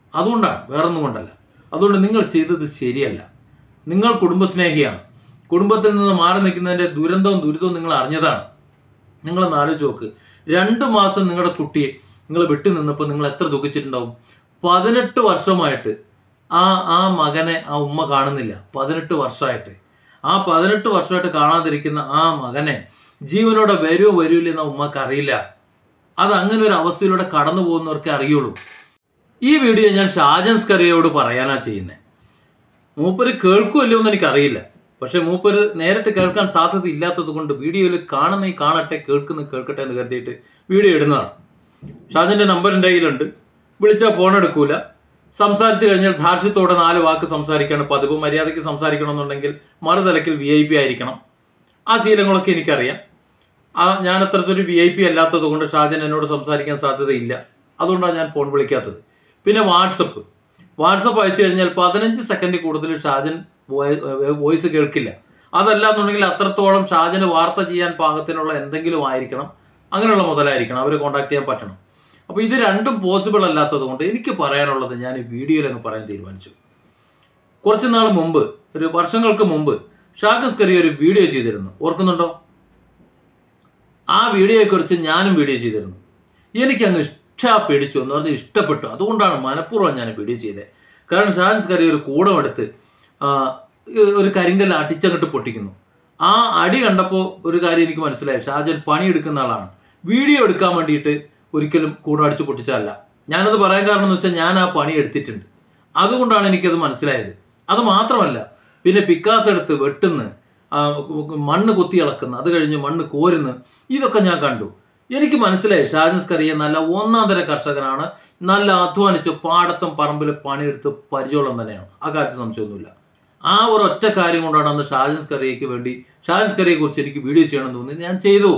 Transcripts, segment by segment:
അതുകൊണ്ടാണ്, വേറൊന്നും കൊണ്ടല്ല. അതുകൊണ്ട് നിങ്ങൾ ചെയ്തത് ശരിയല്ല. നിങ്ങൾ കുടുംബസ്നേഹിയാണ്. കുടുംബത്തിൽ നിന്ന് മാറി നിൽക്കുന്നതിൻ്റെ ദുരിതവും നിങ്ങൾ അറിഞ്ഞതാണ്. നിങ്ങളൊന്ന് ആലോചിച്ച് നോക്ക്. 2 മാസം നിങ്ങളുടെ കുട്ടിയെ നിങ്ങൾ വിട്ടു നിന്നപ്പോൾ നിങ്ങൾ എത്ര ദുഃഖിച്ചിട്ടുണ്ടാവും. 18 വർഷമായിട്ട് ആ മകനെ ആ ഉമ്മ കാണുന്നില്ല. 18 വർഷമായിട്ട് ആ 18 വർഷമായിട്ട് കാണാതിരിക്കുന്ന ആ മകനെ ജീവനോടെ വരൂലെന്ന ഉമ്മക്ക് അറിയില്ല. അത് അങ്ങനെ ഒരു അവസ്ഥയിലൂടെ കടന്നു പോകുന്നവർക്കേ അറിയുള്ളൂ. ഈ വീഡിയോ ഞാൻ ഷാജൻ സ്കറിയയോട് പറയാനാണ് ചെയ്യുന്നത്. മൂപ്പര് കേൾക്കുമല്ലോ എന്ന് എനിക്കറിയില്ല. പക്ഷെ മൂപ്പര് നേരിട്ട് കേൾക്കാൻ സാധ്യത ഇല്ലാത്തത് കൊണ്ട് വീഡിയോയിൽ കാണട്ടെ, കേൾക്കട്ടെ എന്ന് കരുതിയിട്ട് വീഡിയോ ഇടുന്നതാണ്. ഷാജൻ്റെ നമ്പർ എൻ്റെ കയ്യിലുണ്ട്. വിളിച്ചാൽ ഫോൺ എടുക്കൂല. സംസാരിച്ചു കഴിഞ്ഞാൽ ധാർഷ്ട്യത്തോടെ 4 വാക്ക് സംസാരിക്കാണ് പതിവ്. മര്യാദയ്ക്ക് സംസാരിക്കണമെന്നുണ്ടെങ്കിൽ മറുതലക്കിൽ VIP ആയിരിക്കണം. ആ ശീലങ്ങളൊക്കെ എനിക്കറിയാം. ഞാൻ അത്രത്തൊരു VIP അല്ലാത്തത് കൊണ്ട് ഷാജൻ എന്നോട് സംസാരിക്കാൻ സാധ്യതയില്ല. അതുകൊണ്ടാണ് ഞാൻ ഫോൺ വിളിക്കാത്തത്. പിന്നെ വാട്സപ്പ് അയച്ചു കഴിഞ്ഞാൽ 15 സെക്കൻഡിൽ കൂടുതൽ ഷാജൻ വോയിസ് കേൾക്കില്ല. അതല്ല എന്നുണ്ടെങ്കിൽ അത്രത്തോളം ഷാജന് വാർത്ത ചെയ്യാൻ പാകത്തിനുള്ള എന്തെങ്കിലും ആയിരിക്കണം. അങ്ങനെയുള്ള മുതലായിരിക്കണം. അവരെ കോൺടാക്ട് ചെയ്യാൻ പറ്റണം. അപ്പോൾ ഇത് രണ്ടും പോസിബിൾ അല്ലാത്തത് കൊണ്ട് എനിക്ക് പറയാനുള്ളത് ഞാൻ ഈ വീഡിയോയിൽ അങ്ങ് പറയാൻ തീരുമാനിച്ചു. കുറച്ച് നാൾ മുമ്പ്, ഒരു വർഷങ്ങൾക്ക് മുമ്പ് ഷാജൻ സ്കറിയ ഒരു വീഡിയോ ചെയ്തിരുന്നു. ഓർക്കുന്നുണ്ടോ? ആ വീഡിയോയെക്കുറിച്ച് ഞാനും വീഡിയോ ചെയ്തിരുന്നു. എനിക്കങ്ങ് പിടിച്ചു എന്ന് പറഞ്ഞാൽ ഇഷ്ടപ്പെട്ടു. അതുകൊണ്ടാണ് മനഃപൂർവ്വം ഞാൻ വീഡിയോ ചെയ്തത്. കാരണം ഷാജൻ സ്കറിയ ഒരു കൂടമെടുത്ത് ഒരു കരിങ്കല്ല് അടിച്ചങ്ങോട്ട് പൊട്ടിക്കുന്നു. ആ അടി കണ്ടപ്പോൾ ഒരു കാര്യം എനിക്ക് മനസ്സിലായി. ഷാജൻ പണിയെടുക്കുന്ന ആളാണ്. വീഡിയോ എടുക്കാൻ വേണ്ടിയിട്ട് ഒരിക്കലും കൂടം അടിച്ച് പൊട്ടിച്ചതല്ല. ഞാനത് പറയാൻ കാരണം എന്ന് വെച്ചാൽ ഞാൻ ആ പണി എടുത്തിട്ടുണ്ട്. അതുകൊണ്ടാണ് എനിക്കത് മനസ്സിലായത്. അത് മാത്രമല്ല, പിന്നെ പിക്കാസ് എടുത്ത് വെട്ടുന്ന, മണ്ണ് കുത്തി ഇളക്കുന്ന, അത് കഴിഞ്ഞ് മണ്ണ് കോരുന്ന, ഇതൊക്കെ ഞാൻ കണ്ടു. എനിക്ക് മനസ്സിലായി ഷാജൻ സ്കറിയ നല്ല 1-ാം തരം കർഷകനാണ്. നല്ല അധ്വാനിച്ച് പാടത്തും പറമ്പിൽ പണിയെടുത്ത് പരിചയമുള്ള തന്നെയാണ്. ആ കാര്യത്തിൽ സംശയമൊന്നുമില്ല. ആ ഒരു ഒറ്റ കാര്യം കൊണ്ടാണ് അന്ന് ഷാജൻ സ്കറിയെ കുറിച്ച് എനിക്ക് വീഡിയോ ചെയ്യണമെന്ന് തോന്നി. ഞാൻ ചെയ്തു.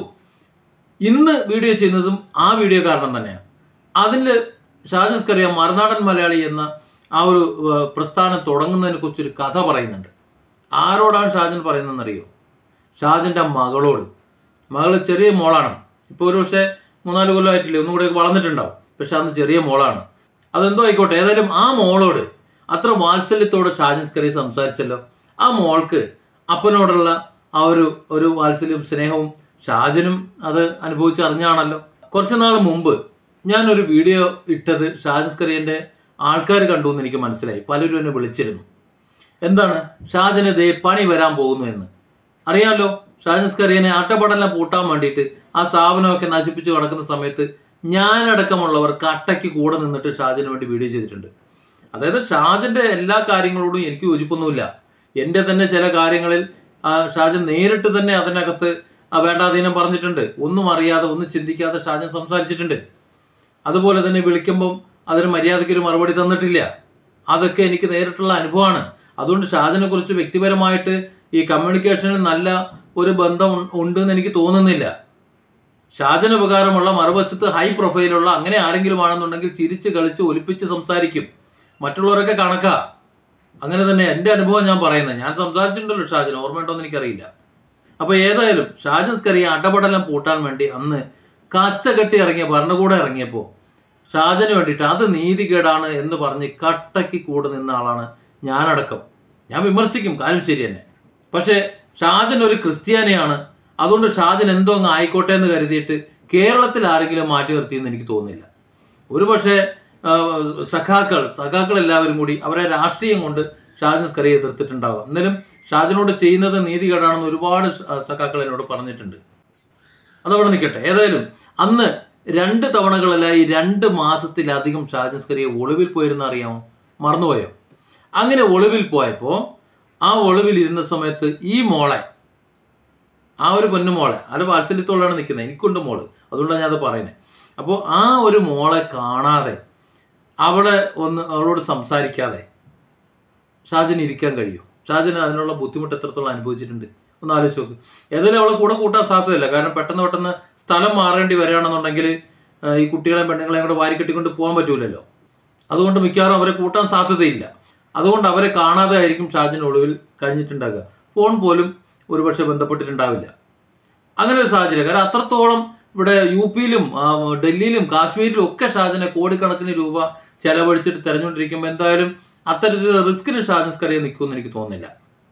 ഇന്ന് വീഡിയോ ചെയ്യുന്നതും ആ വീഡിയോ കാരണം തന്നെയാണ്. അതിൽ ഷാജൻ സ്കറിയ മറുനാടൻ മലയാളി എന്ന ആ ഒരു പ്രസ്ഥാനം തുടങ്ങുന്നതിനെ കുറിച്ചൊരു കഥ പറയുന്നുണ്ട്. ആരോടാണ് ഷാജൻ പറയുന്നതെന്നറിയോ? ഷാജൻ്റെ മകളോട്. മകൾ ചെറിയ മോളാണ്. ഇപ്പോൾ ഒരു പക്ഷേ 3-4 കൊല്ലമായിട്ടില്ലേ, ഒന്നും കൂടെ വളർന്നിട്ടുണ്ടാവും. പക്ഷെ അന്ന് ചെറിയ മോളാണ്. അതെന്തോ ആയിക്കോട്ടെ. ഏതായാലും ആ മോളോട് അത്ര വാത്സല്യത്തോട് ഷാജൻ സ്കറിയ സംസാരിച്ചല്ലോ. ആ മോൾക്ക് അപ്പനോടുള്ള ആ ഒരു വാത്സല്യവും സ്നേഹവും ഷാജനും അത് അനുഭവിച്ചറിഞ്ഞാണല്ലോ. കുറച്ച് നാൾ മുമ്പ് ഞാനൊരു വീഡിയോ ഇട്ടത് ഷാജൻ സ്കറിയൻ്റെ ആൾക്കാർ കണ്ടു എന്ന് എനിക്ക് മനസ്സിലായി. പലരും എന്നെ വിളിച്ചിരുന്നു. എന്താണ്? ഷാജന് ദേ പണി വരാൻ പോകുന്നു എന്ന്. അറിയാമല്ലോ, ഷാജൻ സ്കറിയനെ അട്ടപ്പടലം പൂട്ടാൻ വേണ്ടിയിട്ട് ആ സ്ഥാപനമൊക്കെ നശിപ്പിച്ച് കിടക്കുന്ന സമയത്ത് ഞാനടക്കമുള്ളവർ കട്ടയ്ക്ക് കൂടെ നിന്നിട്ട് ഷാജന് വേണ്ടി വീഡിയോ ചെയ്തിട്ടുണ്ട്. അതായത് ഷാജൻ്റെ എല്ലാ കാര്യങ്ങളോടും എനിക്ക് യോജിപ്പൊന്നുമില്ല. എൻ്റെ തന്നെ ചില കാര്യങ്ങളിൽ ഷാജൻ നേരിട്ട് തന്നെ അതിനകത്ത് വേണ്ടാധീനം പറഞ്ഞിട്ടുണ്ട്. ഒന്നും അറിയാതെ, ഒന്നും ചിന്തിക്കാതെ ഷാജൻ സംസാരിച്ചിട്ടുണ്ട്. അതുപോലെ തന്നെ വിളിക്കുമ്പം അതിന് മര്യാദയ്ക്കൊരു മറുപടി തന്നിട്ടില്ല. അതൊക്കെ എനിക്ക് നേരിട്ടുള്ള അനുഭവമാണ്. അതുകൊണ്ട് ഷാജനെ കുറിച്ച് വ്യക്തിപരമായിട്ട് ഈ കമ്മ്യൂണിക്കേഷനിൽ നല്ല ഒരു ബന്ധം ഉണ്ടെന്ന് എനിക്ക് തോന്നുന്നില്ല. ഷാജന് ഉപകാരമുള്ള, മറുവശത്ത് ഹൈ പ്രൊഫൈലുള്ള അങ്ങനെ ആരെങ്കിലും ആണെന്നുണ്ടെങ്കിൽ ചിരിച്ച് കളിച്ച് ഒലിപ്പിച്ച് സംസാരിക്കും. മറ്റുള്ളവരൊക്കെ കണക്കാ. അങ്ങനെ തന്നെ എൻ്റെ അനുഭവം ഞാൻ പറയുന്നത്. ഞാൻ സംസാരിച്ചിട്ടുണ്ടല്ലോ ഷാജൻ, ഓർമ്മയുണ്ടോയെന്ന് എനിക്കറിയില്ല. അപ്പോൾ ഏതായാലും ഷാജൻ സ്കറിയ അടപടലം പൂട്ടാൻ വേണ്ടി അന്ന് കച്ച കെട്ടി ഭരണകൂടം ഇറങ്ങിയപ്പോൾ ഷാജന് വേണ്ടിയിട്ട് അത് നീതികേടാണ് എന്ന് പറഞ്ഞ് കട്ടയ്ക്ക് കൂടെ നിന്ന ആളാണ് ഞാനടക്കം. ഞാൻ വിമർശിക്കും, കാര്യം ശരി തന്നെ. പക്ഷേ ഷാജൻ ഒരു ക്രിസ്ത്യാനിയാണ്. അതുകൊണ്ട് ഷാജൻ എന്തോ അങ്ങ് ആയിക്കോട്ടെ എന്ന് കരുതിയിട്ട് കേരളത്തിൽ ആരെങ്കിലും മാറ്റി നിർത്തിയെന്ന് എനിക്ക് തോന്നുന്നില്ല. ഒരു പക്ഷേ സഖാക്കൾ എല്ലാവരും കൂടി അവരെ രാഷ്ട്രീയം കൊണ്ട് ഷാജൻ സ്കറിയെ എതിർത്തിട്ടുണ്ടാകും. എന്നാലും ഷാജനോട് ചെയ്യുന്നത് നീതികേടാണെന്ന് ഒരുപാട് സഖാക്കൾ എന്നോട് പറഞ്ഞിട്ടുണ്ട്. അതവിടെ നിൽക്കട്ടെ. ഏതായാലും അന്ന് 2 തവണകളിലായി 2 മാസത്തിലധികം ഷാജൻ സ്കറിയ ഒളിവിൽ പോയിരുന്ന അറിയാമോ? മറന്നുപോയോ? അങ്ങനെ ഒളിവിൽ പോയപ്പോൾ ആ ഒളിവിൽ ഇരുന്ന സമയത്ത് ഈ മോളെ, ആ ഒരു പൊന്നുമോളെ, അത് വാത്സല്യത്തോടാണ് നിൽക്കുന്നത്. എനിക്കുണ്ട് മോള്, അതുകൊണ്ടാണ് ഞാൻ അത് പറയുന്നത്. അപ്പോൾ ആ ഒരു മോളെ കാണാതെ, അവളോട് സംസാരിക്കാതെ ഷാജന് ഇരിക്കാൻ കഴിയും? ഷാജന് അതിനുള്ള ബുദ്ധിമുട്ട് എത്രത്തോളം അനുഭവിച്ചിട്ടുണ്ട് ഒന്ന് ആലോചിച്ച് നോക്ക്. ഏതായാലും അവളെ കൂടെ കൂട്ടാൻ സാധ്യതയില്ല. കാരണം പെട്ടെന്ന് സ്ഥലം മാറേണ്ടി വരികയാണെന്നുണ്ടെങ്കിൽ ഈ കുട്ടികളെയും പെണ്ണുങ്ങളെയും കൂടെ വാരിക്കെട്ടിക്കൊണ്ട് പോകാൻ പറ്റൂലല്ലോ. അതുകൊണ്ട് മിക്കവാറും അവരെ കൂട്ടാൻ സാധ്യതയില്ല. അതുകൊണ്ട് അവരെ കാണാതെ ആയിരിക്കും ഷാജൻ ഒളിവിൽ കഴിഞ്ഞിട്ടുണ്ടാകുക. ഫോൺ പോലും ഒരുപക്ഷെ ബന്ധപ്പെട്ടിട്ടുണ്ടാവില്ല. അങ്ങനെ ഒരു സാഹചര്യം. കാരണം അത്രത്തോളം ഇവിടെ UP-യിലും ഡൽഹിയിലും കാശ്മീരിലും ഒക്കെ ഷാജനെ കോടിക്കണക്കിന് രൂപ ചെലവഴിച്ചിട്ട് തിരഞ്ഞുകൊണ്ടിരിക്കുമ്പോൾ എന്തായാലും അത്തരത്തിലുള്ള റിസ്കിന് ഷാജൻ സ്കറിയ നിൽക്കുമെന്ന് എനിക്ക് തോന്നുന്നില്ല.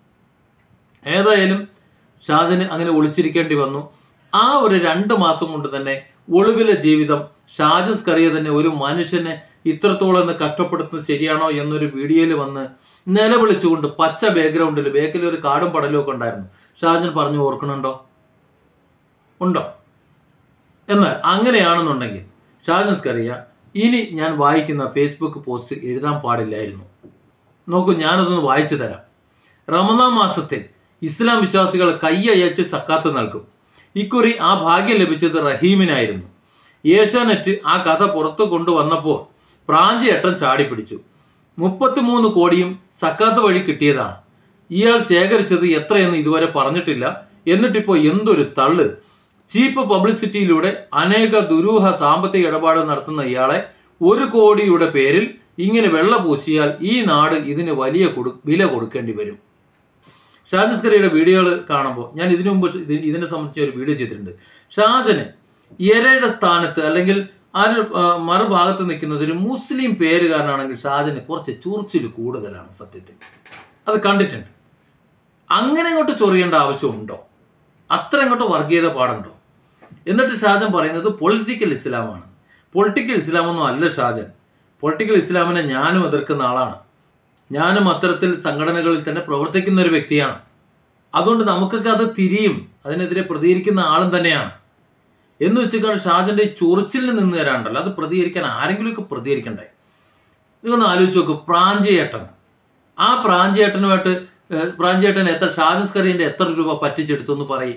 ഏതായാലും ഷാജന് അങ്ങനെ ഒളിച്ചിരിക്കേണ്ടി വന്നു. ആ ഒരു 2 മാസം കൊണ്ട് തന്നെ ഒളിവിലെ ജീവിതം ഷാജൻ സ്കറിയ തന്നെ ഒരു മനുഷ്യനെ ഇത്രത്തോളം കഷ്ടപ്പെടുത്തുന്നത് ശരിയാണോ എന്നൊരു വീഡിയോയിൽ വന്ന് നിലവിളിച്ചുകൊണ്ട് പച്ച ബാക്ക്ഗ്രൗണ്ടിൽ ബേക്കിൽ ഒരു കാടും പടലും ഒക്കെ ഉണ്ടായിരുന്നു. ഷാജൻ പറഞ്ഞു ഓർക്കണുണ്ടോ? ഉണ്ടോ? എന്നാൽ അങ്ങനെയാണെന്നുണ്ടെങ്കിൽ ഷാജൻ സ്കറിയ ഇനി ഞാൻ വായിക്കുന്ന ഫേസ്ബുക്ക് പോസ്റ്റ് എഴുതാൻ പാടില്ലായിരുന്നു. നോക്കൂ, ഞാനതൊന്ന് വായിച്ചു തരാം. റമദാൻ മാസത്തിൽ ഇസ്ലാം വിശ്വാസികൾ കൈയയച്ച് സക്കാത്ത് നൽകും. ഇക്കുറി ആ ഭാഗ്യം ലഭിച്ചത് റഹീമിനായിരുന്നു. ഏഷ്യാനെറ്റ് ആ കഥ പുറത്തു കൊണ്ടുവന്നപ്പോൾ പ്രാഞ്ചിയേട്ടൻ ചാടിപ്പിടിച്ചു. 33 കോടിയും സക്കാത്ത് വഴി കിട്ടിയതാണ്. ഇയാൾ ശേഖരിച്ചത് എത്രയെന്ന് ഇതുവരെ പറഞ്ഞിട്ടില്ല. എന്നിട്ടിപ്പോൾ എന്തൊരു തള്ള്! ചീപ്പ് പബ്ലിസിറ്റിയിലൂടെ അനേക ദുരൂഹ സാമ്പത്തിക ഇടപാട് നടത്തുന്ന ഇയാളെ 1 കോടിയുടെ പേരിൽ ഇങ്ങനെ വെള്ള പൂശിയാൽ ഈ നാട് ഇതിന് വലിയ വില കൊടുക്കേണ്ടി വരും. ഷാജൻ സ്കറിയയുടെ വീഡിയോകൾ കാണുമ്പോൾ ഞാൻ ഇതിനു മുമ്പ് ഇതിനെ സംബന്ധിച്ച് ഒരു വീഡിയോ ചെയ്തിട്ടുണ്ട്. ഷാജന് ഇരയുടെ സ്ഥാനത്ത് അല്ലെങ്കിൽ ആ മറുഭാഗത്ത് നിൽക്കുന്നത് ഒരു മുസ്ലിം പേരുകാരനാണെങ്കിൽ ഷാജന് കുറച്ച് ചൊറിച്ചിൽ കൂടുതലാണ്. സത്യത്തിൽ അത് കണ്ടിട്ടുണ്ട്. അങ്ങനെ അങ്ങോട്ട് ചൊറിയേണ്ട ആവശ്യമുണ്ടോ? അത്ര അങ്ങോട്ട് വർഗീയത പാടുണ്ടോ? എന്നിട്ട് ഷാജൻ പറയുന്നത് പൊളിറ്റിക്കൽ ഇസ്ലാമാണ്. പൊളിറ്റിക്കൽ ഇസ്ലാമൊന്നും അല്ല ഷാജൻ. പൊളിറ്റിക്കൽ ഇസ്ലാമിനെ ഞാനും എതിർക്കുന്ന ആളാണ്. ഞാനും അത്തരത്തിൽ സംഘടനകളിൽ തന്നെ പ്രവർത്തിക്കുന്ന ഒരു വ്യക്തിയാണ്. അതുകൊണ്ട് നമുക്കൊക്കെ അത് തിരിയും. അതിനെതിരെ പ്രതികരിക്കുന്ന ആളും തന്നെയാണ്. എന്ന് വെച്ചിട്ടാണ് ഷാജൻ്റെ ഈ ചൊറിച്ചിലിൽ നിന്ന് തരാണ്ടല്ലോ. അത് പ്രതികരിക്കാൻ ആരെങ്കിലുമൊക്കെ പ്രതികരിക്കണ്ടേ? നിങ്ങളൊന്ന് ആലോചിച്ച് നോക്ക്. പ്രാഞ്ചിയേട്ടൻ, ആ പ്രാഞ്ചിയേട്ടൻ എത്ര ഷാജൻ സ്കറിയൻ്റെ എത്ര രൂപ പറ്റിച്ചെടുത്തു എന്ന് പറയും?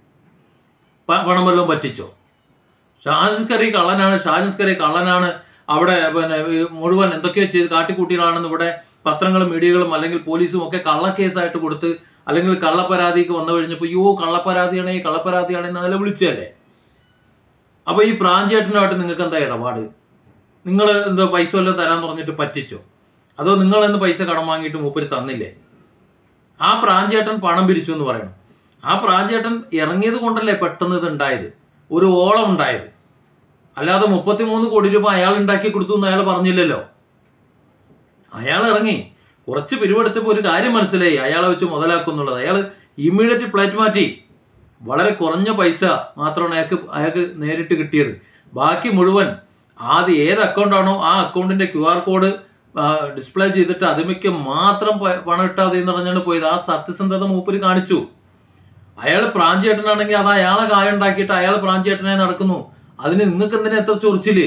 പണം വല്ലതും പറ്റിച്ചോ? ഷാജൻ സ്കറി കള്ളനാണ്, ഷാജൻ സ്കറി കള്ളനാണ്, അവിടെ മുഴുവൻ എന്തൊക്കെയോ ചെയ്ത് കാട്ടിക്കൂട്ടികളാണെന്ന് ഇവിടെ പത്രങ്ങളും മീഡിയകളും അല്ലെങ്കിൽ പോലീസും ഒക്കെ കള്ളക്കേസായിട്ട് കൊടുത്ത് അല്ലെങ്കിൽ കള്ളപ്പരാതിക്ക് വന്നു കഴിഞ്ഞപ്പോൾ കള്ളപ്പരാതിയാണെന്ന് അതിൽ വിളിച്ചല്ലേ. അപ്പോൾ ഈ പ്രാഞ്ചിയേട്ടനുമായിട്ട് നിങ്ങൾക്ക് എന്താ ഇടപാട്? നിങ്ങൾ എന്തോ പൈസ വല്ലതും തരാൻ പറഞ്ഞിട്ട് പറ്റിച്ചോ? അതോ നിങ്ങളെന്ന് പൈസ കടം വാങ്ങിയിട്ട് മൂപ്പര് തന്നില്ലേ? ആ പ്രാഞ്ചിയേട്ടൻ പണം പിരിച്ചു എന്ന് പറയണം. ആ പ്രാഞ്ചിയേട്ടൻ ഇറങ്ങിയത് കൊണ്ടല്ലേ പെട്ടെന്ന് ഇത് ഉണ്ടായത്, ഒരു ഓളം ഉണ്ടായത്. അല്ലാതെ 33 കോടി രൂപ അയാൾ ഉണ്ടാക്കി കൊടുത്തു എന്ന് അയാൾ പറഞ്ഞില്ലല്ലോ. അയാൾ ഇറങ്ങി കുറച്ച് പിരിവെടുത്തപ്പോൾ ഒരു കാര്യം മനസ്സിലായി, അയാളെ വെച്ച് മുതലാക്കുന്നുള്ളത്. അയാൾ ഇമ്മീഡിയറ്റ് പ്ലേറ്റ് മാറ്റി. വളരെ കുറഞ്ഞ പൈസ മാത്രമാണ് അയാൾക്ക് നേരിട്ട് കിട്ടിയത്. ബാക്കി മുഴുവൻ ആദ്യം ഏത് അക്കൗണ്ടാണോ ആ അക്കൗണ്ടിൻ്റെ QR കോഡ് ഡിസ്പ്ലേ ചെയ്തിട്ട് അതിമയ്ക്ക് മാത്രം പണം ഇട്ടാതെ എന്ന് പറഞ്ഞാണ് പോയത്. ആ സത്യസന്ധത മൂപ്പര് കാണിച്ചു. അയാൾ പ്രാഞ്ചിയേട്ടനാണെങ്കിൽ അത് അയാളെ കായ ഉണ്ടാക്കിയിട്ട് അയാൾ പ്രാഞ്ചിയേട്ടനായി നടക്കുന്നു. അതിന് നിങ്ങൾക്ക് എന്തിനാ എത്ര ചൊറിച്ചില്?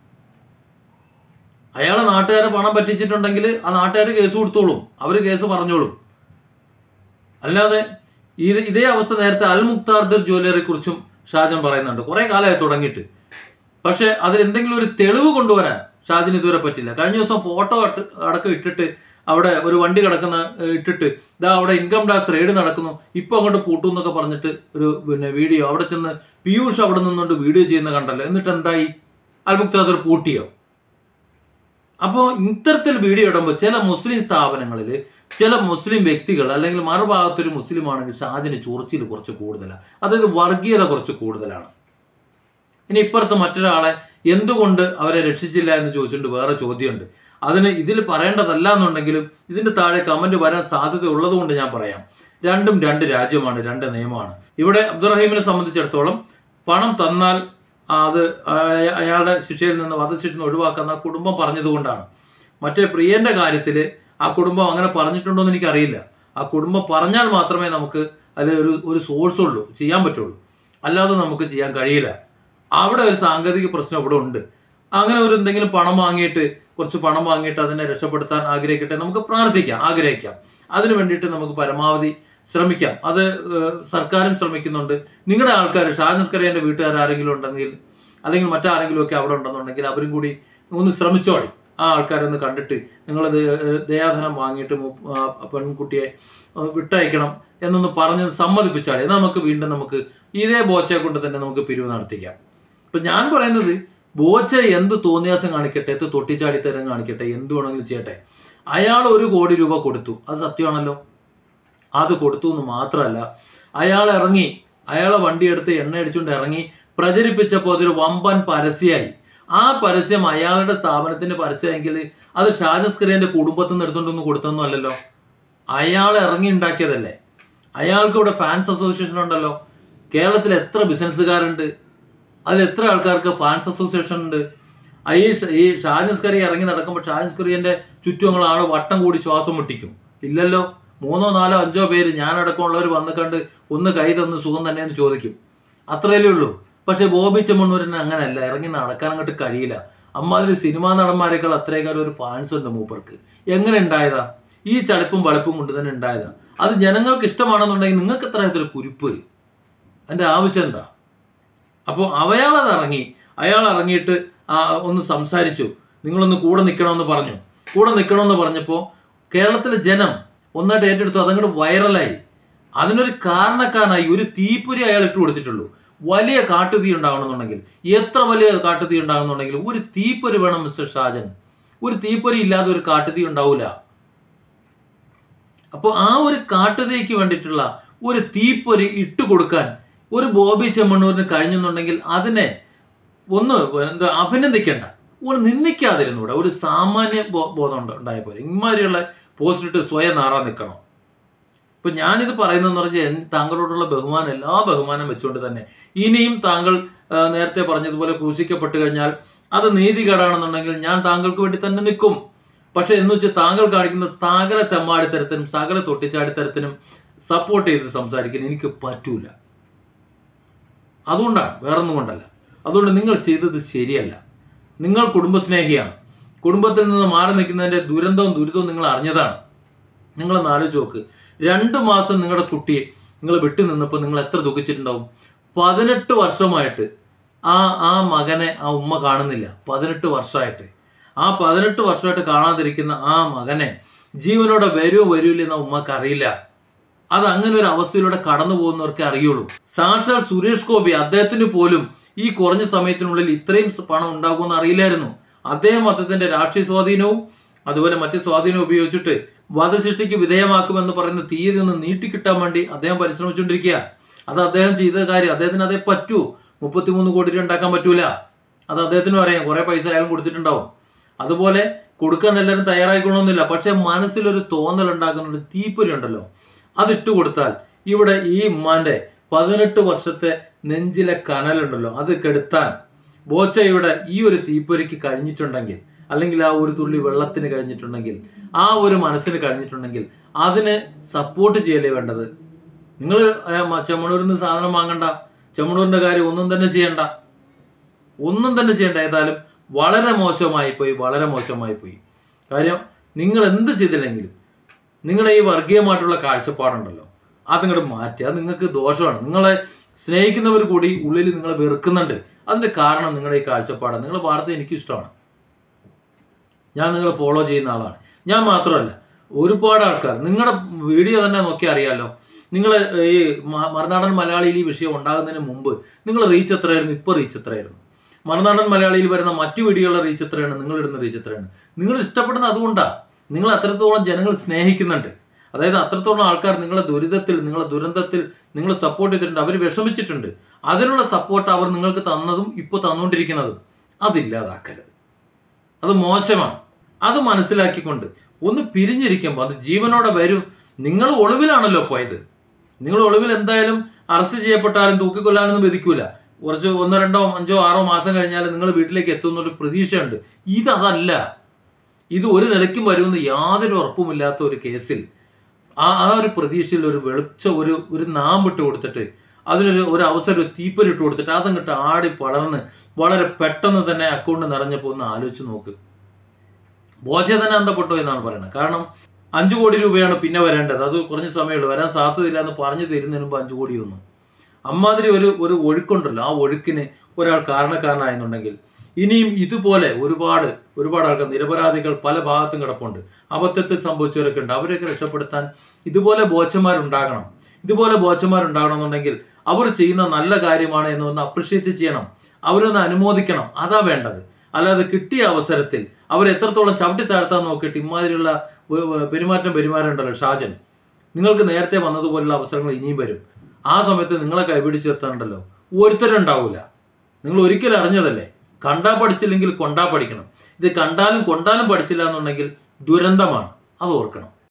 അയാളെ നാട്ടുകാരെ പണം പറ്റിച്ചിട്ടുണ്ടെങ്കിൽ ആ നാട്ടുകാർ കേസ് കൊടുത്തോളും, അവർ കേസ് പറഞ്ഞോളും. അല്ലാതെ ഇതേ അവസ്ഥ നേരത്തെ അൽ മുക്താർദർ ജ്വല്ലറിയെ കുറിച്ചും ഷാജൻ പറയുന്നുണ്ട്, കുറേ കാലമായി തുടങ്ങിയിട്ട്. പക്ഷെ അതിലെന്തെങ്കിലും ഒരു തെളിവ് കൊണ്ടുവരാൻ ഷാജന് ഇതുവരെ പറ്റില്ല. കഴിഞ്ഞ ദിവസം ഫോട്ടോ അടക്കം ഇട്ടിട്ട് അവിടെ ഒരു വണ്ടി ഇട്ടിട്ട് ഇതാ അവിടെ ഇൻകം ടാക്സ് റെയ്ഡ് നടക്കുന്നു, ഇപ്പൊ അങ്ങോട്ട് പൂട്ടും എന്നൊക്കെ പറഞ്ഞിട്ട് ഒരു വീഡിയോ അവിടെ ചെന്ന് പീയൂഷ് അവിടെ നിന്നുകൊണ്ട് വീഡിയോ ചെയ്യുന്ന കണ്ടല്ലോ. എന്നിട്ട് എന്തായി? അൽ മുക്താദർ പൂട്ടിയോ? അപ്പോൾ ഇത്തരത്തിൽ വീഡിയോ ഇടുമ്പോൾ ചില മുസ്ലിം സ്ഥാപനങ്ങളിൽ ചില മുസ്ലിം വ്യക്തികൾ അല്ലെങ്കിൽ മറുഭാഗത്തൊരു മുസ്ലിം ആണെങ്കിൽ ഷാജന് ചൊറിച്ചിൽ കുറച്ച് കൂടുതലാണ്. അതായത് വർഗീയത കുറച്ച് കൂടുതലാണ്. ഇനി ഇപ്പുറത്ത് മറ്റൊരാളെ എന്തുകൊണ്ട് അവരെ രക്ഷിച്ചില്ല എന്ന് ചോദിച്ചിട്ട് വേറെ ചോദ്യമുണ്ട്. അതിന് ഇതിൽ പറയേണ്ടതല്ല എന്നുണ്ടെങ്കിലും ഇതിൻ്റെ താഴെ കമൻറ്റ് വരാൻ സാധ്യത ഉള്ളത് കൊണ്ട് ഞാൻ പറയാം. രണ്ടും 2 രാജ്യമാണ്, 2 നിയമമാണ്. ഇവിടെ അബ്ദുറഹീമിനെ സംബന്ധിച്ചിടത്തോളം പണം തന്നാൽ അത് അയാളുടെ ശിക്ഷയിൽ നിന്ന് വധശിക്ഷ ഒഴിവാക്കുന്ന ആ കുടുംബം പറഞ്ഞതുകൊണ്ടാണ്. മറ്റേ പ്രിയൻ്റെ കാര്യത്തിൽ ആ കുടുംബം അങ്ങനെ പറഞ്ഞിട്ടുണ്ടോ എന്ന് എനിക്കറിയില്ല. ആ കുടുംബം പറഞ്ഞാൽ മാത്രമേ നമുക്ക് അതിൽ ഒരു സോഴ്സ് ഉള്ളൂ, ചെയ്യാൻ പറ്റുള്ളൂ. അല്ലാതെ നമുക്ക് ചെയ്യാൻ കഴിയില്ല. അവിടെ ഒരു സാങ്കേതിക പ്രശ്നം ഇവിടെ ഉണ്ട്. അങ്ങനെ ഒരു എന്തെങ്കിലും കുറച്ച് പണം വാങ്ങിയിട്ട് അതിനെ രക്ഷപ്പെടുത്താൻ ആഗ്രഹിക്കട്ടെ, നമുക്ക് ആഗ്രഹിക്കാം. അതിനു വേണ്ടിയിട്ട് നമുക്ക് പരമാവധി ശ്രമിക്കാം. അത് സർക്കാരും ശ്രമിക്കുന്നുണ്ട്. നിങ്ങളുടെ ആൾക്കാർ ഷാജൻ സ്കറിയൻ്റെ വീട്ടുകാർ ആരെങ്കിലും ഉണ്ടെങ്കിൽ അല്ലെങ്കിൽ മറ്റാരെങ്കിലും ഒക്കെ അവിടെ ഉണ്ടെന്നുണ്ടെങ്കിൽ അവരും കൂടി ഒന്ന് ശ്രമിച്ചോളി. ആ ആൾക്കാരൊന്ന് കണ്ടിട്ട് നിങ്ങളത് ദയാധനം വാങ്ങിയിട്ട് പെൺകുട്ടിയെ വിട്ടയക്കണം എന്നൊന്ന് പറഞ്ഞ് സമ്മതിപ്പിച്ചാൽ നമുക്ക് ഇതേ ബോച്ചയെ കൊണ്ട് തന്നെ നമുക്ക് പിരിവ് നടത്തിക്കാം. ഇപ്പം ഞാൻ പറയുന്നത് ബോച്ച എന്ത് തോന്നിയാസം കാണിക്കട്ടെ, തൊട്ടിച്ചാടിത്തരം കാണിക്കട്ടെ, എന്ത് വേണമെങ്കിലും ചെയ്യട്ടെ. അയാൾ 1 കോടി രൂപ കൊടുത്തു, അത് സത്യമാണല്ലോ. അത് കൊടുത്തു എന്ന് മാത്രമല്ല, അയാളെ വണ്ടി എടുത്ത് എണ്ണ അടിച്ചുകൊണ്ട് ഇറങ്ങി പ്രചരിപ്പിച്ചപ്പോൾ അതൊരു വമ്പൻ പരസ്യമായി. ആ പരസ്യം അയാളുടെ സ്ഥാപനത്തിന്റെ പരസ്യമെങ്കിൽ അത് ഷാജൻ സ്കറിയന്റെ കുടുംബത്തിൽ നിന്ന് എടുത്തുകൊണ്ടൊന്നും കൊടുത്തൊന്നും അല്ലല്ലോ. അയാൾ ഇറങ്ങി ഉണ്ടാക്കിയതല്ലേ. അയാൾക്ക് ഇവിടെ ഫാൻസ് അസോസിയേഷൻ ഉണ്ടല്ലോ. കേരളത്തിൽ എത്ര ബിസിനസ്സുകാരുണ്ട്, അതിൽ എത്ര ആൾക്കാർക്ക് ഫാൻസ് അസോസിയേഷൻ ഉണ്ട്. ഈ ഷാജൻ സ്കറി ഇറങ്ങി നടക്കുമ്പോൾ ഷാജൻ സ്കറിയന്റെ ചുറ്റും ആൾ വട്ടം കൂടി ശ്വാസം മുട്ടിക്കും? ഇല്ലല്ലോ. 3, 4, 5 പേര് ഞാനടക്കമുള്ളവർ വന്ന് കണ്ട് ഒന്ന് കൈ തന്ന് സുഖം തന്നെ എന്ന് ചോദിക്കും. അത്രയല്ലേ ഉള്ളൂ. പക്ഷെ ബോബി ചെമ്മണ്ണൂരിന് അങ്ങനെയല്ല, ഇറങ്ങി നടക്കാൻ അങ്ങോട്ട് കഴിയില്ല. അമ്മാതിരി സിനിമാ നടന്മാരെക്കാൾ അത്രയേക്കാൾ ഒരു ഫാൻസ് ഉണ്ട് മൂപ്പർക്ക്. എങ്ങനെ ഉണ്ടായതാ? ഈ ചളിപ്പും വളിപ്പും കൊണ്ട് തന്നെ ഉണ്ടായതാ. അത് ജനങ്ങൾക്ക് ഇഷ്ടമാണെന്നുണ്ടെങ്കിൽ നിങ്ങൾക്ക് എത്ര ഒരു കുരിപ്പ്, അതിൻ്റെ ആവശ്യം എന്താ? അപ്പോൾ അയാൾ ഇറങ്ങിയിട്ട് ഒന്ന് സംസാരിച്ചു, നിങ്ങളൊന്ന് കൂടെ നിൽക്കണമെന്ന് പറഞ്ഞു. കൂടെ നിൽക്കണമെന്ന് പറഞ്ഞപ്പോൾ കേരളത്തിലെ ജനം ഒന്നായിട്ട് ഏറ്റെടുത്തു. അതങ്ങോട്ട് വൈറലായി. അതിനൊരു കാരണക്കാരനായി ഒരു തീപ്പൊരി അയാൾ ഇട്ട് കൊടുത്തിട്ടുള്ളൂ. വലിയ കാട്ടുതീ ഉണ്ടാകണമെന്നുണ്ടെങ്കിൽ, എത്ര വലിയ കാട്ടുതീ ഉണ്ടാകുന്നുണ്ടെങ്കിലും ഒരു തീപ്പൊരി വേണം മിസ്റ്റർ ഷാജൻ. ഒരു തീപ്പൊരി ഇല്ലാതെ ഒരു കാട്ടുതീ ഉണ്ടാവില്ല. അപ്പോൾ ആ ഒരു കാട്ടുതീക്ക് വേണ്ടിയിട്ടുള്ള ഒരു തീപ്പൊരി ഇട്ട് കൊടുക്കാൻ ഒരു ബോബി ചെമ്മണ്ണൂരിന് കഴിഞ്ഞെന്നുണ്ടെങ്കിൽ അതിനെ ഒന്ന് അഭിനന്ദിക്കേണ്ട, ഒരു നിന്ദിക്കാതിരുന്നൂടെ, ഒരു സാമാന്യ ബോധം ഉണ്ടായ പോലെ. ഇമാതിരിയുള്ള പോസ്റ്റിട്ട് സ്വയം നാറാൻ നിൽക്കണം. ഇപ്പൊ ഞാനിത് പറയുന്നതെന്ന് പറഞ്ഞാൽ താങ്കളോടുള്ള ബഹുമാനം, എല്ലാ ബഹുമാനം വെച്ചുകൊണ്ട് തന്നെ ഇനിയും താങ്കൾ നേരത്തെ പറഞ്ഞതുപോലെ ക്രൂശിക്കപ്പെട്ട് കഴിഞ്ഞാൽ അത് നീതികേടാണെന്നുണ്ടെങ്കിൽ ഞാൻ താങ്കൾക്ക് വേണ്ടി തന്നെ നിൽക്കും. പക്ഷെ എന്ന് വെച്ച് താങ്കൾ കാണിക്കുന്ന സകല തെമ്മാടിത്തരത്തിനും സകല തൊട്ടിച്ചാടിത്തരത്തിനും സപ്പോർട്ട് ചെയ്ത് സംസാരിക്കാൻ എനിക്ക് പറ്റൂല. അതുകൊണ്ടാണ്, വേറൊന്നും കൊണ്ടല്ല. അതുകൊണ്ട് നിങ്ങൾ ചെയ്തത് ശരിയല്ല. നിങ്ങൾ കുടുംബസ്നേഹിയാണ്. കുടുംബത്തിൽ നിന്ന് മാറി നിൽക്കുന്നതിൻ്റെ ദുരന്തവും ദുരിതവും നിങ്ങൾ അറിഞ്ഞതാണ്. നിങ്ങളൊന്ന് ആലോചിച്ച് നോക്ക്. 2 മാസം നിങ്ങളുടെ കുട്ടിയെ നിങ്ങൾ വിട്ടു നിന്നപ്പോൾ നിങ്ങൾ എത്ര ദുഃഖിച്ചിട്ടുണ്ടാവും. 18 വർഷമായിട്ട് ആ മകനെ ആ ഉമ്മ കാണുന്നില്ല. 18 വർഷമായിട്ട് ആ 18 വർഷമായിട്ട് കാണാതിരിക്കുന്ന ആ മകനെ ജീവനോടെ വരൂല്ലെന്ന ഉമ്മക്ക് അറിയില്ല. അത് അങ്ങനെ ഒരു അവസ്ഥയിലൂടെ കടന്നു പോകുന്നവർക്ക് അറിയുള്ളൂ. സാക്ഷാൽ സുരേഷ് ഗോപി, അദ്ദേഹത്തിന് പോലും ഈ കുറഞ്ഞ സമയത്തിനുള്ളിൽ ഇത്രയും പണം ഉണ്ടാകുമെന്ന് അറിയില്ലായിരുന്നു. അദ്ദേഹത്തിന്റെ രാഷ്ട്രീയ സ്വാധീനവും അതുപോലെ മറ്റ് സ്വാധീനവും ഉപയോഗിച്ചിട്ട് വധശിക്ഷയ്ക്ക് വിധേയമാക്കുമെന്ന് പറയുന്ന തീയതി ഒന്ന് നീട്ടിക്കിട്ടാൻ വേണ്ടി അദ്ദേഹം പരിശ്രമിച്ചുകൊണ്ടിരിക്കുക. അത് അദ്ദേഹം ചെയ്ത കാര്യം. അദ്ദേഹത്തിന് അതേ പറ്റൂ. 33 കോടി രൂപ ഉണ്ടാക്കാൻ പറ്റൂല. അത് അദ്ദേഹത്തിനും അറിയാം. കുറെ പൈസ അയാളും കൊടുത്തിട്ടുണ്ടാവും. അതുപോലെ കൊടുക്കാൻ എല്ലാവരും തയ്യാറായിക്കൊള്ളണമെന്നില്ല. പക്ഷെ മനസ്സിലൊരു തോന്നൽ ഉണ്ടാക്കുന്ന ഒരു തീപ്പൊരി ഉണ്ടല്ലോ, അതിട്ട് കൊടുത്താൽ ഇവിടെ ഈ ഉമ്മാന്റെ 18 വർഷത്തെ നെഞ്ചിലെ കനലുണ്ടല്ലോ അത് കെടുത്താൻ ബോച്ചയുടെ ഈ ഒരു തീപ്പൊരിക്ക് കഴിഞ്ഞിട്ടുണ്ടെങ്കിൽ, അല്ലെങ്കിൽ ആ ഒരു തുള്ളി വെള്ളത്തിന് കഴിഞ്ഞിട്ടുണ്ടെങ്കിൽ, ആ ഒരു മനസ്സിന് കഴിഞ്ഞിട്ടുണ്ടെങ്കിൽ അതിന് സപ്പോർട്ട് ചെയ്യലേ വേണ്ടത്. നിങ്ങൾ ചെമ്മണ്ണൂരിൽ നിന്ന് സാധനം വാങ്ങണ്ട. ചെമ്മണ്ണൂരിന്റെ കാര്യം ഒന്നും തന്നെ ചെയ്യണ്ട. ഏതായാലും വളരെ മോശമായി പോയി. കാര്യം നിങ്ങൾ എന്ത് ചെയ്തില്ലെങ്കിലും നിങ്ങളുടെ ഈ വർഗീയമായിട്ടുള്ള കാഴ്ചപ്പാടുണ്ടല്ലോ അതിങ്ങോട്ട് മാറ്റുക. അത് നിങ്ങൾക്ക് ദോഷമാണ്. നിങ്ങളെ സ്നേഹിക്കുന്നവർ കൂടി ഉള്ളിൽ നിങ്ങളെ വെറുക്കുന്നുണ്ട്. അതിന്റെ കാരണം നിങ്ങളുടെ ഈ കാഴ്ചപ്പാടാണ്. നിങ്ങളുടെ വാർത്ത എനിക്കിഷ്ടമാണ്. ഞാൻ നിങ്ങളെ ഫോളോ ചെയ്യുന്ന ആളാണ്. ഞാൻ മാത്രമല്ല, ഒരുപാട് ആൾക്കാർ നിങ്ങളുടെ വീഡിയോ തന്നെ നോക്കി അറിയാമല്ലോ. നിങ്ങൾ ഈ മറുനാടൻ മലയാളിയിൽ ഈ വിഷയം ഉണ്ടാകുന്നതിന് മുമ്പ് നിങ്ങൾ റീച്ച് എത്രയായിരുന്നു, ഇപ്പോൾ റീച്ച് എത്രയായിരുന്നു? മറുനാടൻ മലയാളിയിൽ വരുന്ന മറ്റു വീഡിയോകളുടെ റീച്ച് എത്രയാണ്, നിങ്ങളിടുന്ന റീച്ച് എത്രയാണ്? നിങ്ങൾ ഇഷ്ടപ്പെടുന്ന അതുകൊണ്ടാണ്. നിങ്ങൾ അത്രത്തോളം ജനങ്ങൾ സ്നേഹിക്കുന്നുണ്ട്. അതായത് അത്രത്തോളം ആൾക്കാർ നിങ്ങളുടെ ദുരിതത്തിൽ, നിങ്ങളുടെ ദുരന്തത്തിൽ നിങ്ങൾ സപ്പോർട്ട് ചെയ്തിട്ടുണ്ട്. അവർ വിഷമിച്ചിട്ടുണ്ട്. അതിനുള്ള സപ്പോർട്ട് അവർ നിങ്ങൾക്ക് തന്നതും ഇപ്പോൾ തന്നുകൊണ്ടിരിക്കുന്നതും അതില്ലാതാക്കരുത്. അത് മോശമാണ്. അത് മനസ്സിലാക്കിക്കൊണ്ട് ഒന്ന് പിരിഞ്ഞിരിക്കുമ്പോൾ അത് ജീവനോടെ വരും. നിങ്ങൾ ഒളിവിലാണല്ലോ പോയത്. നിങ്ങൾ ഒളിവിൽ എന്തായാലും അറസ്റ്റ് ചെയ്യപ്പെട്ടാലും തൂക്കിക്കൊല്ലാനൊന്നും വിധിക്കൂല. കുറച്ച് 1, 2, 5, 6 മാസം കഴിഞ്ഞാൽ നിങ്ങൾ വീട്ടിലേക്ക് എത്തുന്നൊരു പ്രതീക്ഷയുണ്ട്. ഇതല്ല. ഇത് ഒരു നിലയ്ക്കും വരുമെന്ന് യാതൊരു ഉറപ്പുമില്ലാത്ത ഒരു കേസിൽ ആ ഒരു പ്രതീക്ഷയിൽ ഒരു ഒരു നാമ്പിട്ട് കൊടുത്തിട്ട് അതിനൊരു അവസരം, ഒരു തീപ്പൊരി ഇട്ട് കൊടുത്തിട്ട് അതങ്ങോട്ട് ആടി പടർന്ന് വളരെ പെട്ടെന്ന് തന്നെ അക്കൗണ്ട് നിറഞ്ഞപ്പോൾ ഒന്ന് ആലോചിച്ച് നോക്ക്. ബോജെ തന്നെ അന്തപ്പെട്ടോ എന്നാണ് പറയുന്നത്. കാരണം 5 കോടി രൂപയാണ് പിന്നെ വരേണ്ടത്. അത് കുറഞ്ഞ സമയമുള്ളൂ, വരാൻ സാധ്യതയില്ല എന്ന് പറഞ്ഞു തരുന്നതിന് മുമ്പ് 5 കോടി വന്നു. അമ്മാതിരി ഒരു ഒഴുക്കുണ്ടല്ലോ, ആ ഒഴുക്കിന് ഒരാൾ കാരണക്കാരനായെന്നുണ്ടെങ്കിൽ ഇനിയും ഇതുപോലെ ഒരുപാട് ആൾക്കാർ, നിരപരാധികൾ പല ഭാഗത്തും കിടപ്പുണ്ട്. അബദ്ധത്തിൽ സംഭവിച്ചവരൊക്കെ ഉണ്ട്. അവരെയൊക്കെ രക്ഷപ്പെടുത്താൻ ഇതുപോലെ ബോച്ചന്മാരുണ്ടാകണം. എന്നുണ്ടെങ്കിൽ അവർ ചെയ്യുന്ന നല്ല കാര്യമാണ് എന്നൊന്ന് അപ്രിഷ്യേറ്റ് ചെയ്യണം. അവരൊന്ന് അനുമോദിക്കണം. അതാ വേണ്ടത്. അല്ലാതെ കിട്ടിയ അവസരത്തിൽ അവരെത്രത്തോളം ചവിട്ടി താഴ്ത്താൻ നോക്കിയിട്ട് ഇമാതിരിയുള്ള പെരുമാറുണ്ടല്ലോ ഷാജൻ, നിങ്ങൾക്ക് നേരത്തെ വന്നതുപോലുള്ള അവസരങ്ങൾ ഇനിയും വരും. ആ സമയത്ത് നിങ്ങളെ കൈപിടിച്ച് നിർത്താനുണ്ടല്ലോ ഒരുത്തരും ഉണ്ടാവില്ല. നിങ്ങൾ ഒരിക്കലും അറിഞ്ഞതല്ലേ. കണ്ടാ പഠിച്ചില്ലെങ്കിൽ കൊണ്ടാ പഠിക്കണം. ഇത് കണ്ടാലും കൊണ്ടാലും പഠിച്ചില്ല എന്നുണ്ടെങ്കിൽ ദുരന്തമാണ്. അത് ഓർക്കണം.